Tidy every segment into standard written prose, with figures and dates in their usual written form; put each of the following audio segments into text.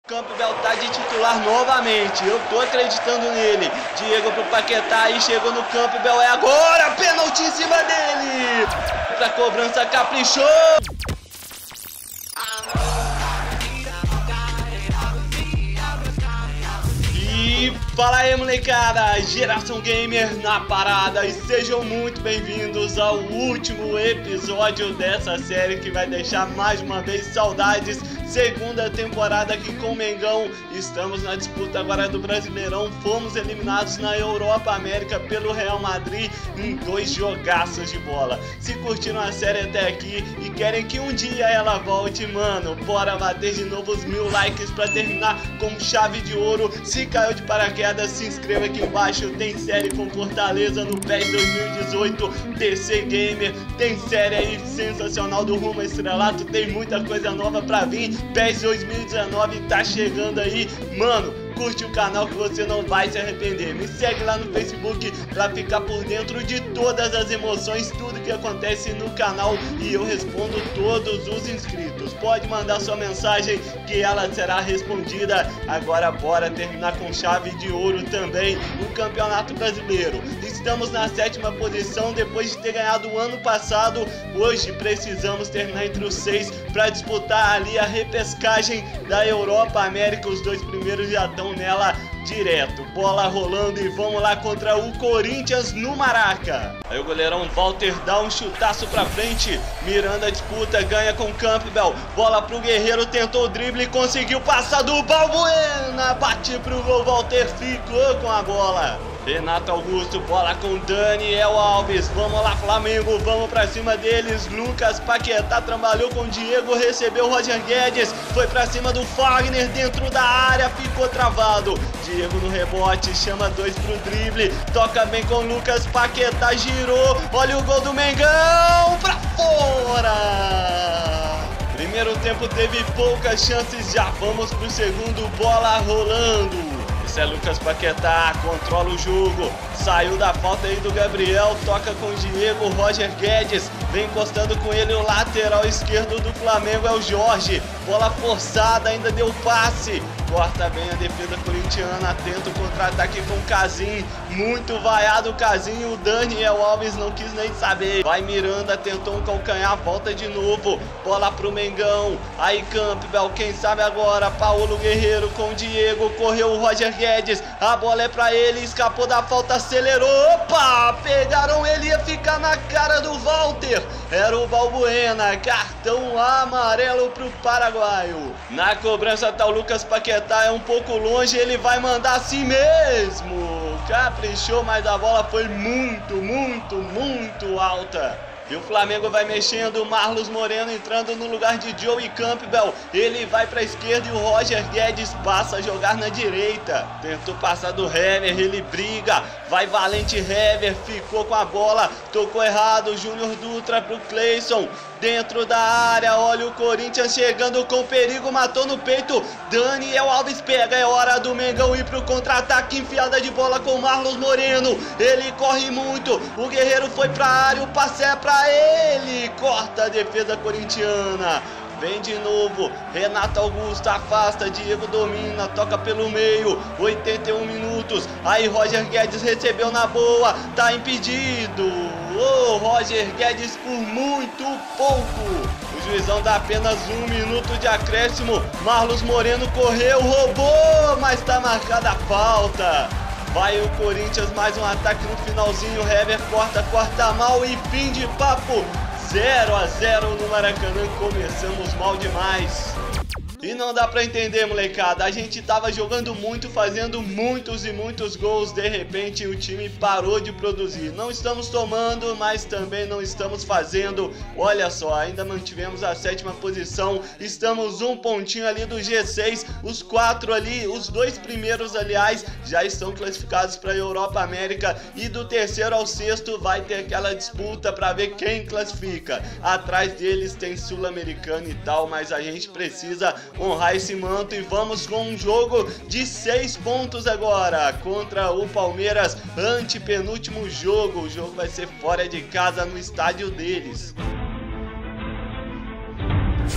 Campbell tá de titular novamente, eu tô acreditando nele. Diego pro Paquetá, aí chegou no Campbell, é agora, pênalti em cima dele. Pra cobrança, caprichou. E fala aí, molecada, Geração Gamer na parada, e sejam muito bem-vindos ao último episódio dessa série que vai deixar mais uma vez saudades. Segunda temporada aqui com o Mengão. Estamos na disputa agora do Brasileirão. Fomos eliminados na Europa América pelo Real Madrid em 2 jogaços de bola. Se curtiram a série até aqui e querem que um dia ela volte, mano, bora bater de novo os 1000 likes pra terminar com chave de ouro. Se caiu de paraquedas, se inscreva aqui embaixo. Tem série com Fortaleza no PES 2018, DC Gamer. Tem série aí sensacional do Rumo Estrelato. Tem muita coisa nova pra vir. PES 2019 tá chegando aí, mano. Curte o canal que você não vai se arrepender. Me segue lá no Facebook pra ficar por dentro de todas as emoções, tudo que acontece no canal, e eu respondo todos os inscritos. Pode mandar sua mensagem que ela será respondida. Agora bora terminar com chave de ouro também o Campeonato Brasileiro. Estamos na 7ª posição depois de ter ganhado o ano passado. Hoje precisamos terminar entre os 6 para disputar ali a repescagem da Europa América. Os 2 primeiros já estão nela direto. Bola rolando e vamos lá contra o Corinthians no Maraca. Aí o goleirão Walter dá um chutaço pra frente. Miranda disputa, ganha com Campbell. Bola pro Guerreiro, tentou o drible e conseguiu passar do Balbuena. Bate pro gol, Walter ficou com a bola. Renato Augusto, bola com Daniel Alves. Vamos lá, Flamengo, vamos pra cima deles. Lucas Paquetá trabalhou com Diego, recebeu o Roger Guedes, foi pra cima do Fagner dentro da área, ficou travado. Diego no rebote, chama 2 pro drible, toca bem com Lucas Paquetá, girou, olha o gol do Mengão, pra fora! Primeiro tempo teve poucas chances, já vamos pro segundo, bola rolando. Esse é Lucas Paquetá, controla o jogo, saiu da falta aí do Gabriel, toca com o Diego, Roger Guedes, vem encostando com ele o lateral esquerdo do Flamengo, é o Jorge, bola forçada, ainda deu passe, corta bem a defesa corintiana, atento contra-ataque com o Casim, muito vaiado o Casim, o Daniel Alves não quis nem saber, vai Miranda, tentou um calcanhar, volta de novo, bola pro Mengão, aí Campbell, quem sabe agora, Paulo Guerreiro com o Diego, correu o Roger Guedes, a bola é pra ele, escapou da falta, acelerou, opa, pegaram ele, ia ficar na cara do Walter, era o Balbuena, cartão amarelo pro paraguaio. Na cobrança tá o Lucas Paquetá, é um pouco longe, ele vai mandar assim mesmo, caprichou, mas a bola foi muito alta. E o Flamengo vai mexendo, Marlos Moreno entrando no lugar de Joey Campbell. Ele vai para a esquerda e o Roger Guedes passa a jogar na direita. Tentou passar do Hever, ele briga. Vai Valente Hever, ficou com a bola. Tocou errado, Júnior Dutra pro Cleison. Dentro da área, olha o Corinthians chegando com perigo, matou no peito. Daniel Alves pega, é hora do Mengão ir pro contra-ataque, enfiada de bola com Marlos Moreno. Ele corre muito, o Guerreiro foi pra área, o passe é pra ele. Corta a defesa corintiana. Vem de novo, Renato Augusto afasta, Diego domina, toca pelo meio, 81 minutos, aí Roger Guedes recebeu na boa, tá impedido, Roger Guedes por muito pouco, o juizão dá apenas 1 minuto de acréscimo, Marlos Moreno correu, roubou, mas tá marcada a falta. Vai o Corinthians, mais um ataque no finalzinho, Hever corta mal e fim de papo. 0-0 no Maracanã, começamos mal demais. E não dá pra entender, molecada, a gente tava jogando muito, fazendo muitos e muitos gols, de repente o time parou de produzir. Não estamos tomando, mas também não estamos fazendo. Olha só, ainda mantivemos a 7ª posição, estamos um pontinho ali do G6, os 4 ali, os 2 primeiros, aliás, já estão classificados para a Europa América, e do 3º ao 6º vai ter aquela disputa para ver quem classifica. Atrás deles tem Sul-Americano e tal, mas a gente precisa honrar esse manto e vamos com um jogo de 6 pontos agora contra o Palmeiras, antepenúltimo jogo. O jogo vai ser fora de casa no estádio deles.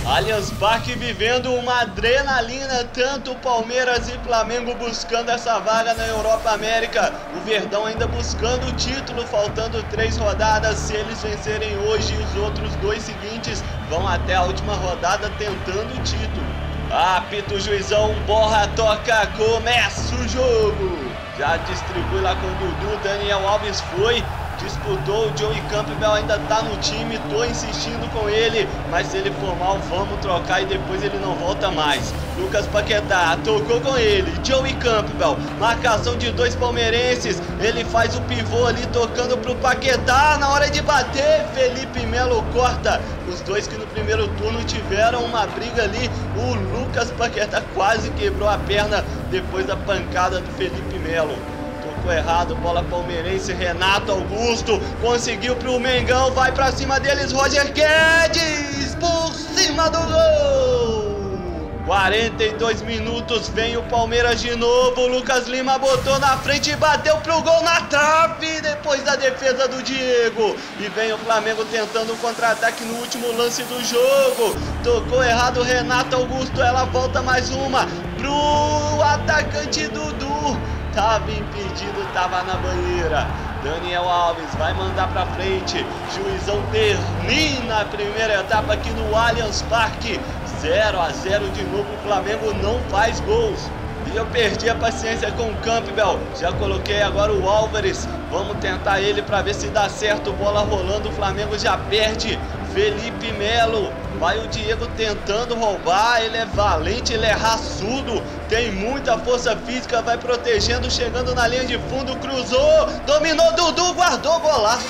Allianz Parque vivendo uma adrenalina, tanto Palmeiras e Flamengo buscando essa vaga na Europa América. O Verdão ainda buscando o título, faltando 3 rodadas. Se eles vencerem hoje, os outros 2 seguintes vão até a última rodada tentando o título. Apita o juizão, borra, toca, começa o jogo. Já distribui lá com o Dudu, Daniel Alves foi, disputou, o Joey Campbell ainda tá no time, tô insistindo com ele, mas se ele for mal, vamos trocar e depois ele não volta mais. Lucas Paquetá tocou com ele, Joey Campbell, marcação de 2 palmeirenses, ele faz o pivô ali tocando pro Paquetá, na hora de bater, Felipe Melo corta. Os dois que no primeiro turno tiveram uma briga ali, o Lucas Paquetá quase quebrou a perna depois da pancada do Felipe Melo. Tocou errado, bola palmeirense, Renato Augusto conseguiu pro Mengão, vai pra cima deles, Roger Guedes por cima do gol. 42 minutos, vem o Palmeiras de novo, Lucas Lima botou na frente e bateu pro gol na trave, depois da defesa do Diego. E vem o Flamengo tentando um contra-ataque no último lance do jogo. Tocou errado, Renato Augusto, ela volta mais uma pro atacante Dudu. Tava impedido, tava na banheira. Daniel Alves vai mandar pra frente. Juizão termina a primeira etapa aqui no Allianz Parque. 0-0 de novo, o Flamengo não faz gols. E eu perdi a paciência com o Campbell. Já coloquei agora o Álvares. Vamos tentar ele pra ver se dá certo. Bola rolando, o Flamengo já perde. Felipe Melo. Vai o Diego tentando roubar, ele é valente, ele é raçudo, tem muita força física, vai protegendo, chegando na linha de fundo, cruzou, dominou, Dudu, guardou, golaço.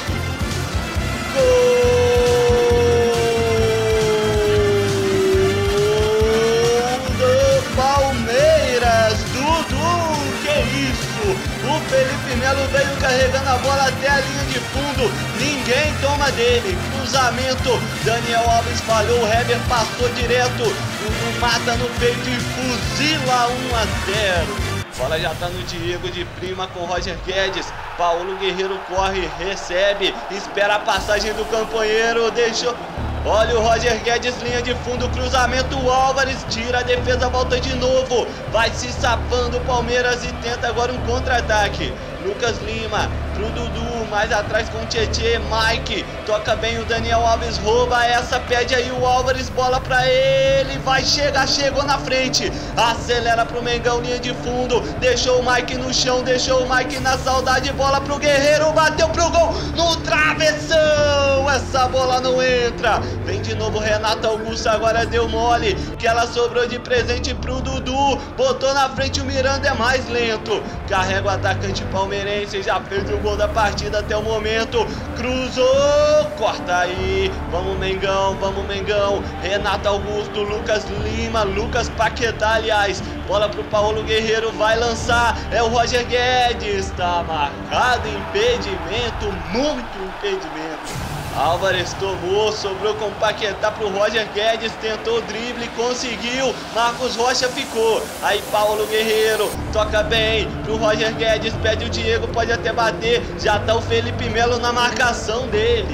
Gol do Palmeiras, Dudu, que isso? O Felipe Melo veio carregando a bola até a linha de fundo, ninguém toma dele. Cruzamento, Daniel Alves falhou, o Heber passou direto, Dudu mata no peito e fuzila 1-0. Bola já tá no Diego de prima com Roger Guedes. Paulo Guerreiro corre, recebe, espera a passagem do companheiro, deixou. Olha o Roger Guedes, linha de fundo, cruzamento, o Álvares tira a defesa, volta de novo, vai se safando o Palmeiras e tenta agora um contra-ataque. Lucas Lima pro Dudu, mais atrás com o Tietê, Mike, toca bem o Daniel Alves, rouba essa, pede aí o Álvares, bola pra ele, vai chegar, chegou na frente, acelera pro Mengão, linha de fundo, deixou o Mike no chão, deixou o Mike na saudade, bola pro Guerreiro, bateu pro gol, no travessão, essa bola não entra, vem de novo Renato Augusto, agora deu mole, que ela sobrou de presente pro Dudu, botou na frente o Miranda, é mais lento, carrega o atacante palmeirense, já fez o gol da partida até o momento, cruzou, corta aí, vamos Mengão, Renato Augusto, Lucas Lima, Lucas Paquetá, aliás, bola pro Paulo Guerreiro, vai lançar, é o Roger Guedes, tá marcado, impedimento, muito impedimento. Álvares tomou, sobrou com o Paquetá pro Roger Guedes, tentou o drible, conseguiu, Marcos Rocha ficou, aí Paulo Guerreiro, toca bem pro Roger Guedes, pede o Diego, pode até bater, já tá o Felipe Melo na marcação dele.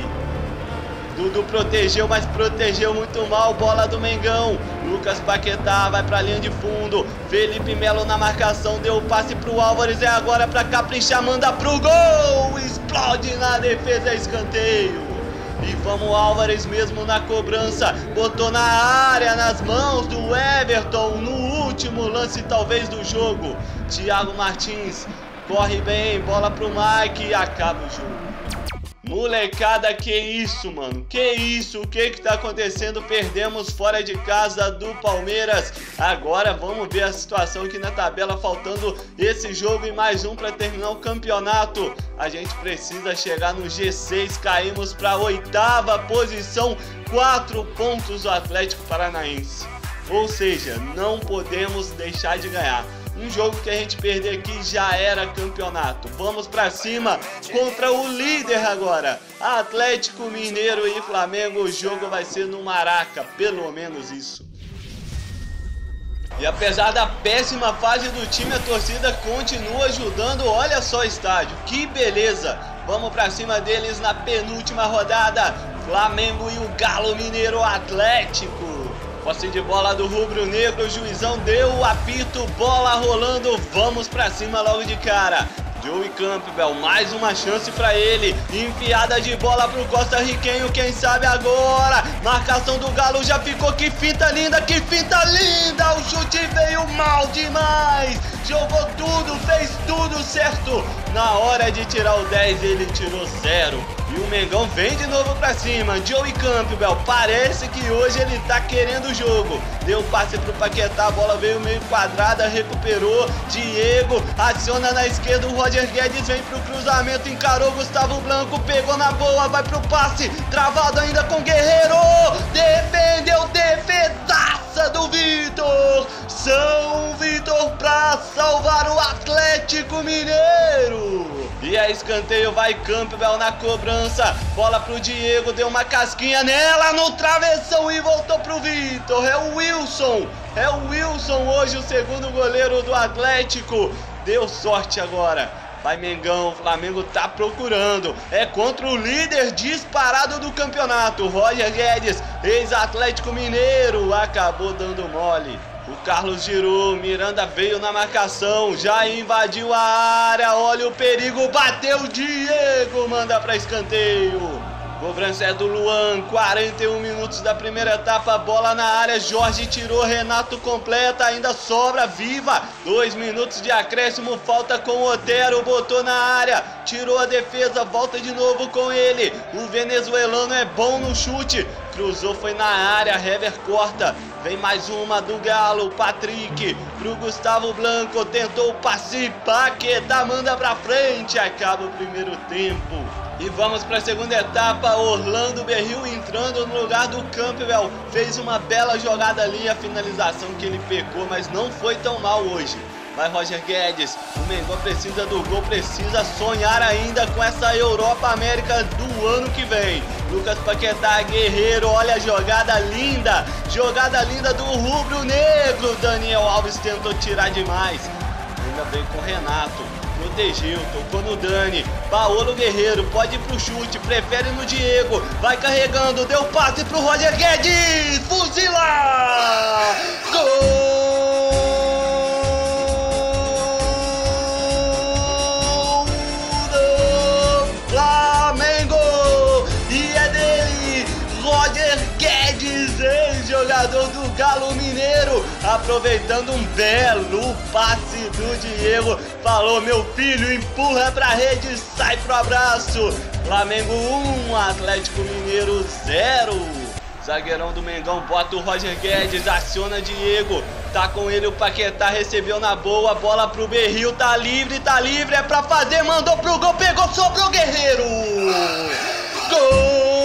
Dudu protegeu, mas protegeu muito mal, bola do Mengão, Lucas Paquetá vai pra linha de fundo, Felipe Melo na marcação, deu o passe pro Álvares, é agora pra caprichar, manda pro gol, explode na defesa, escanteio. E vamos Álvares mesmo na cobrança, botou na área, nas mãos do Everton, no último lance talvez do jogo. Thiago Martins corre bem, bola pro Mike e acaba o jogo. Molecada, que isso, mano? Que isso? O que tá acontecendo? Perdemos fora de casa do Palmeiras. Agora vamos ver a situação aqui na tabela, faltando esse jogo e mais um para terminar o campeonato. A gente precisa chegar no G6, caímos para a 8ª posição, 4 pontos do Atlético Paranaense. Ou seja, não podemos deixar de ganhar. Um jogo que a gente perder aqui já era campeonato. Vamos pra cima contra o líder agora. Atlético Mineiro e Flamengo. O jogo vai ser no Maraca, pelo menos isso. E apesar da péssima fase do time, a torcida continua ajudando. Olha só o estádio, que beleza. Vamos pra cima deles na penúltima rodada. Flamengo e o Galo Mineiro Atlético. Posse de bola do rubro-negro, o juizão deu o apito, bola rolando, vamos pra cima logo de cara. Joey Campbell, mais uma chance pra ele, enfiada de bola pro costarriquenho, quem sabe agora, marcação do Galo já ficou, que finta linda, o chute veio mal demais, jogou tudo, fez tudo certo, na hora de tirar o 10 ele tirou 0, e o Mengão vem de novo pra cima. Joey Campbell, parece que hoje ele tá querendo o jogo, deu passe pro Paquetá, a bola veio meio quadrada, recuperou, Diego, aciona na esquerda, o Roger Guedes vem pro cruzamento, encarou Gustavo Blanco, pegou na boa, vai pro passe, travado ainda com Guerreiro, defendeu, defesaça do Vitor, São Vitor pra salvar o Atlético Mineiro. E a escanteio, vai Campbell na cobrança, bola pro Diego, deu uma casquinha nela no travessão e voltou pro Vitor, é o Wilson hoje o segundo goleiro do Atlético, deu sorte agora. Vai Mengão, o Flamengo tá procurando, é contra o líder disparado do campeonato, Roger Guedes, ex-Atlético Mineiro, acabou dando mole. O Carlos girou, Miranda veio na marcação, já invadiu a área, olha o perigo, bateu, Diego, manda pra escanteio. Cobrança é do Luan, 41 minutos da primeira etapa, bola na área, Jorge tirou, Renato completa, ainda sobra, Viva, 2 minutos de acréscimo, falta com o Otero, botou na área, tirou a defesa, volta de novo com ele, o venezuelano é bom no chute, cruzou, foi na área, Hever corta, vem mais uma do Galo, Patrick, pro Gustavo Blanco, tentou o passe, Paquetá manda pra frente, acaba o primeiro tempo. E vamos para a segunda etapa, Orlando Berril entrando no lugar do Campbell, fez uma bela jogada ali, a finalização que ele pecou, mas não foi tão mal hoje. Vai Roger Guedes, o Mengão precisa do gol, precisa sonhar ainda com essa Europa América do ano que vem. Lucas Paquetá, Guerreiro, olha a jogada linda do rubro-negro, Daniel Alves tentou tirar demais, ainda veio com o Renato. Protegeu, tocou no Dani, Paolo Guerreiro, pode ir pro chute, prefere no Diego, vai carregando, deu passe pro Roger Guedes, fuzila! Gol do Flamengo! E é dele, Roger Guedes, ex-jogador do Galo Mineiro, aproveitando um belo passe do Diego, falou, meu filho, empurra pra rede, sai pro abraço. Flamengo 1, Atlético Mineiro 0. Zagueirão do Mengão bota o Roger Guedes, aciona Diego, tá com ele o Paquetá, recebeu na boa, bola pro Berril, tá livre, é pra fazer, mandou pro gol, pegou, sobrou Guerreiro. Gol!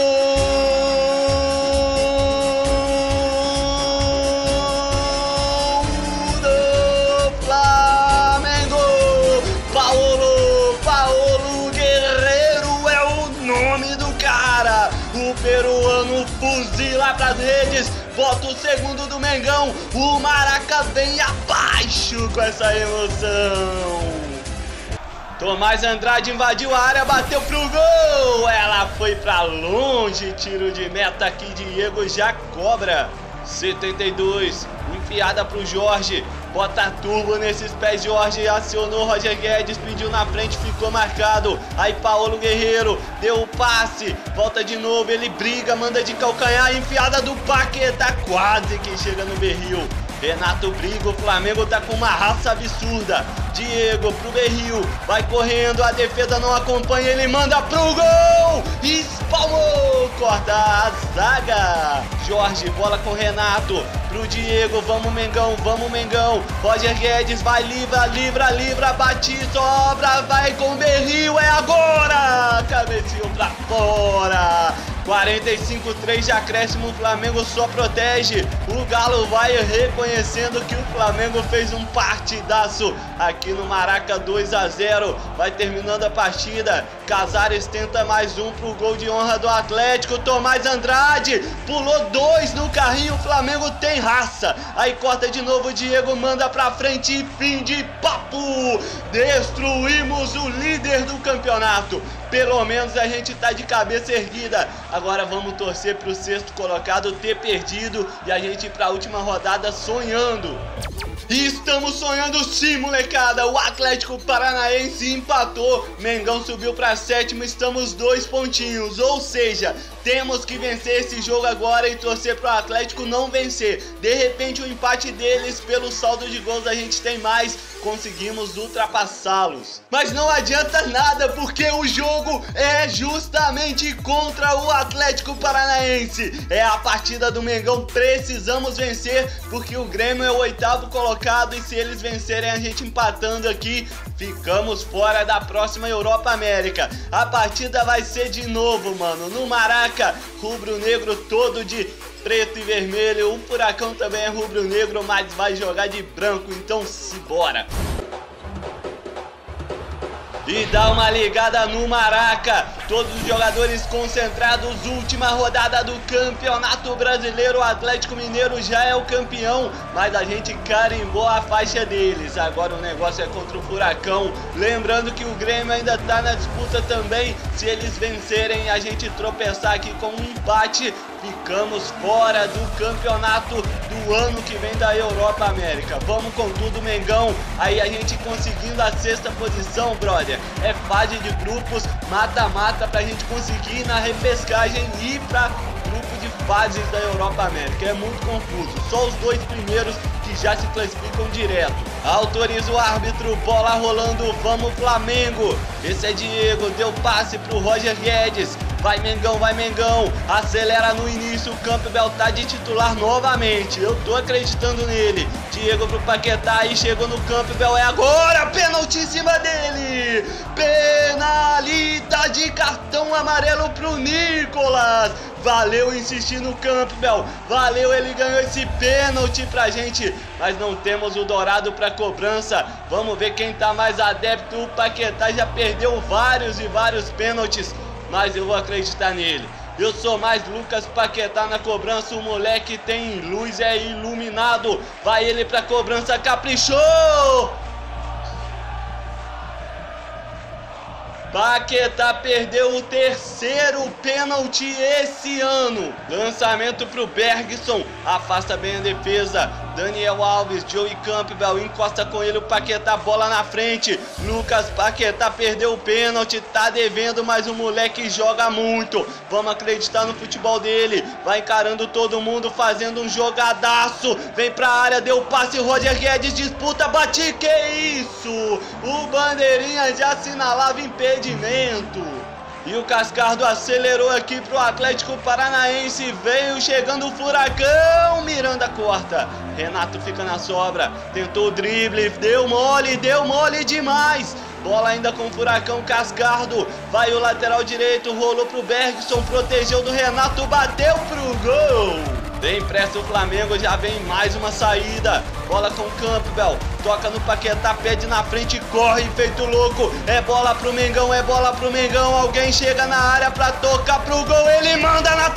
Paolo Guerreiro é o nome do cara, o peruano fuzila pras redes, bota o segundo do Mengão, o Maraca vem abaixo com essa emoção. Tomás Andrade invadiu a área, bateu pro gol, ela foi pra longe, tiro de meta aqui, Diego já cobra. 72, enfiada pro Jorge, bota turbo nesses pés, Jorge acionou, Roger Guedes pediu na frente, ficou marcado, aí Paolo Guerreiro deu o passe, volta de novo, ele briga, manda de calcanhar, enfiada do Paquetá, quase que chega no Berril. Renato briga, o Flamengo tá com uma raça absurda. Diego pro Berril, vai correndo, a defesa não acompanha, ele manda pro gol, espalmou, corta a zaga. Jorge, bola com Renato, pro Diego, vamos Mengão, Roger Guedes vai, livra, bate, sobra, vai com o Berril, é agora, cabeceou pra fora. 45-3 de acréscimo, o Flamengo só protege, o Galo vai reconhecendo que o Flamengo fez um partidaço aqui no Maraca, 2-0, vai terminando a partida, Casares tenta mais um pro gol de honra do Atlético. Tomás Andrade pulou 2 no carrinho. O Flamengo tem raça. Aí corta de novo o Diego, manda pra frente e fim de papo. Destruímos o líder do campeonato. Pelo menos a gente tá de cabeça erguida. Agora vamos torcer pro sexto colocado ter perdido e a gente ir pra última rodada sonhando. E estamos sonhando sim, molecada. O Atlético Paranaense empatou. Mengão subiu pra sétimo. Estamos 2 pontinhos. Ou seja, temos que vencer esse jogo agora e torcer pro Atlético não vencer. De repente o empate deles, pelo saldo de gols a gente tem mais, conseguimos ultrapassá-los. Mas não adianta nada, porque o jogo é justamente contra o Atlético Paranaense. É a partida do Mengão, precisamos vencer, porque o Grêmio é o 8º colocado e se eles vencerem a gente empatando aqui, ficamos fora da próxima Europa América. A partida vai ser de novo, mano, no Maraca, rubro-negro todo de preto e vermelho. O Furacão também é rubro-negro, mas vai jogar de branco, então simbora. E dá uma ligada no Maraca, todos os jogadores concentrados, última rodada do Campeonato Brasileiro. O Atlético Mineiro já é o campeão, mas a gente carimbou a faixa deles. Agora o negócio é contra o Furacão, lembrando que o Grêmio ainda tá na disputa também. Se eles vencerem, a gente tropeçar aqui com um empate, ficamos fora do campeonato do ano que vem da Europa América. Vamos com tudo, Mengão. Aí a gente conseguindo a 6ª posição, brother, é fase de grupos, mata-mata, pra gente conseguir ir na repescagem e ir pra grupo de fases da Europa América. É muito confuso, só os 2 primeiros que já se classificam direto. Autoriza o árbitro, bola rolando, vamos Flamengo. Esse é Diego, deu passe pro Roger Guedes. Vai Mengão, acelera no início, o Campbell tá de titular novamente, eu tô acreditando nele. Diego pro Paquetá e chegou no Campbell, é agora, pênalti em cima dele. Penalidade de cartão amarelo pro Nicolas. Valeu insistir no Campbell, valeu, ele ganhou esse pênalti pra gente, mas não temos o Dourado pra cobrança. Vamos ver quem tá mais adepto. O Paquetá já perdeu vários e vários pênaltis, mas eu vou acreditar nele. Eu sou mais Lucas Paquetá na cobrança, o moleque tem luz, é iluminado. Vai ele pra cobrança, caprichou! Paquetá perdeu o 3º pênalti esse ano. Lançamento pro Bergson, afasta bem a defesa. Daniel Alves, Joey Campbell, encosta com ele o Paquetá, bola na frente. Lucas Paquetá perdeu o pênalti, tá devendo, mas o moleque joga muito. Vamos acreditar no futebol dele. Vai encarando todo mundo, fazendo um jogadaço. Vem pra área, deu passe, Roger Guedes disputa, bate, que isso? O bandeirinha já assinalava impedimento. E o Cascardo acelerou aqui pro Atlético Paranaense. Veio chegando o Furacão. Miranda corta. Renato fica na sobra. Tentou o drible. Deu mole demais. Bola ainda com o Furacão, Cascardo. Vai o lateral direito. Rolou pro Bergson. Protegeu do Renato. Bateu pro gol. Vem pressa o Flamengo, já vem mais uma saída. Bola com o Campbell, toca no Paquetá, pede na frente, corre feito louco. É bola pro Mengão, alguém chega na área pra tocar pro gol, ele manda na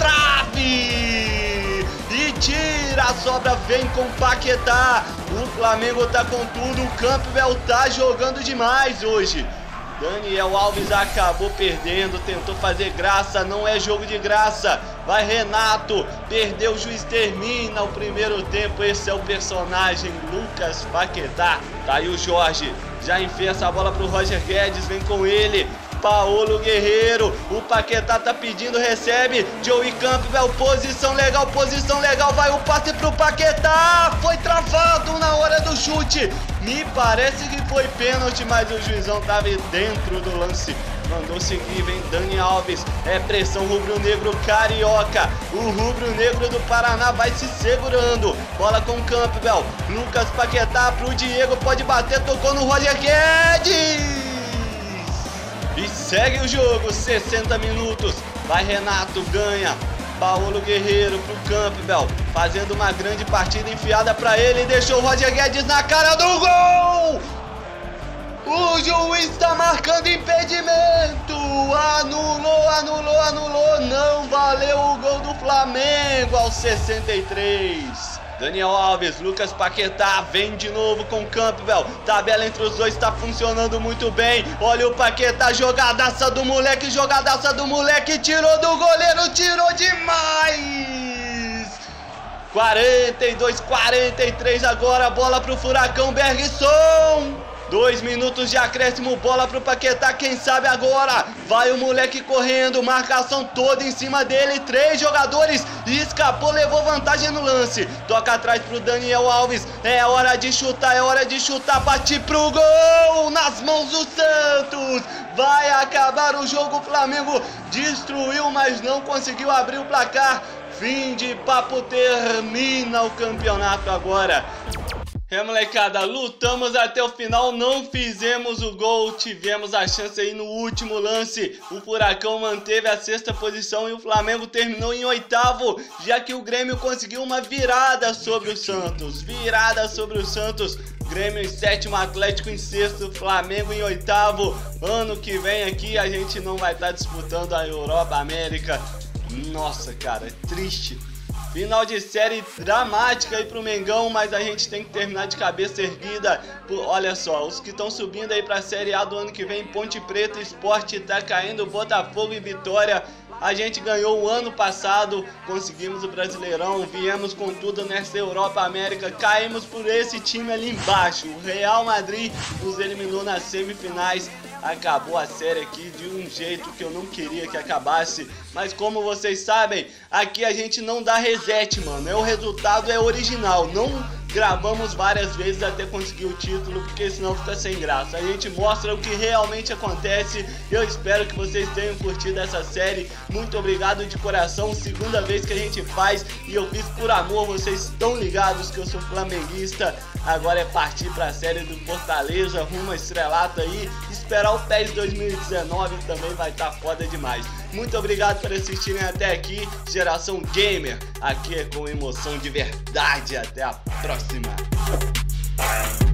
trave e tira a sobra, vem com o Paquetá. O Flamengo tá com tudo, o Campbell tá jogando demais hoje. Daniel Alves acabou perdendo, tentou fazer graça, não é jogo de graça. Vai Renato, perdeu, o juiz termina o primeiro tempo. Esse é o personagem Lucas Paquetá. Tá aí o Jorge, já enfia essa bola pro Roger Guedes, vem com ele. Paulo Guerreiro, o Paquetá tá pedindo, recebe. Joey Campbell, posição legal, vai o passe pro Paquetá. Foi travado na hora do chute. Me parece que foi pênalti, mas o juizão tava dentro do lance. Mandou seguir, vem Dani Alves. É pressão rubro-negro carioca. O rubro-negro do Paraná vai se segurando. Bola com Campbell. Lucas Paquetá pro Diego, pode bater, tocou no Roger Guedes. E segue o jogo, 60 minutos. Vai Renato, ganha. Paulo Guerreiro pro Campbell, fazendo uma grande partida, enfiada pra ele, deixou o Roger Guedes na cara do gol. O juiz está marcando impedimento. Anulou. Não valeu o gol do Flamengo aos 63. Daniel Alves, Lucas Paquetá, vem de novo com Campbell. Tabela entre os dois está funcionando muito bem. Olha o Paquetá, jogadaça do moleque, tirou do goleiro, tirou demais. 42-43 agora, bola pro Furacão, Bergson. 2 minutos de acréscimo, bola pro Paquetá, quem sabe agora, vai o moleque correndo, marcação toda em cima dele, 3 jogadores, escapou, levou vantagem no lance, toca atrás pro Daniel Alves, é hora de chutar, bate pro gol, nas mãos do Santos, vai acabar o jogo, o Flamengo destruiu, mas não conseguiu abrir o placar, fim de papo, termina o campeonato agora. Molecada, lutamos até o final, não fizemos o gol, tivemos a chance aí no último lance, o Furacão manteve a 6ª posição e o Flamengo terminou em 8º, já que o Grêmio conseguiu uma virada sobre o Santos, Grêmio em 7º, Atlético em 6º, Flamengo em 8º, ano que vem aqui a gente não vai estar disputando a Europa América, nossa cara, é triste. Final de série dramática aí pro Mengão, mas a gente tem que terminar de cabeça erguida. Olha só, os que estão subindo aí pra Série A do ano que vem, Ponte Preta, Sport tá caindo, Botafogo e Vitória. A gente ganhou o ano passado, conseguimos o Brasileirão, viemos com tudo nessa Europa América, caímos por esse time ali embaixo. O Real Madrid nos eliminou nas semifinais. Acabou a série aqui de um jeito que eu não queria que acabasse. Mas como vocês sabem, aqui a gente não dá reset, mano. O resultado é original. Não gravamos várias vezes até conseguir o título, porque senão fica sem graça. A gente mostra o que realmente acontece. Eu espero que vocês tenham curtido essa série. Muito obrigado de coração. 2ª vez que a gente faz e eu fiz por amor. Vocês estão ligados que eu sou flamenguista. Agora é partir pra série do Fortaleza, rumo a estrelato aí. Esperar o PES 2019 também vai estar foda demais. Muito obrigado por assistirem até aqui. Geração Gamer, aqui é com emoção de verdade. Até a próxima.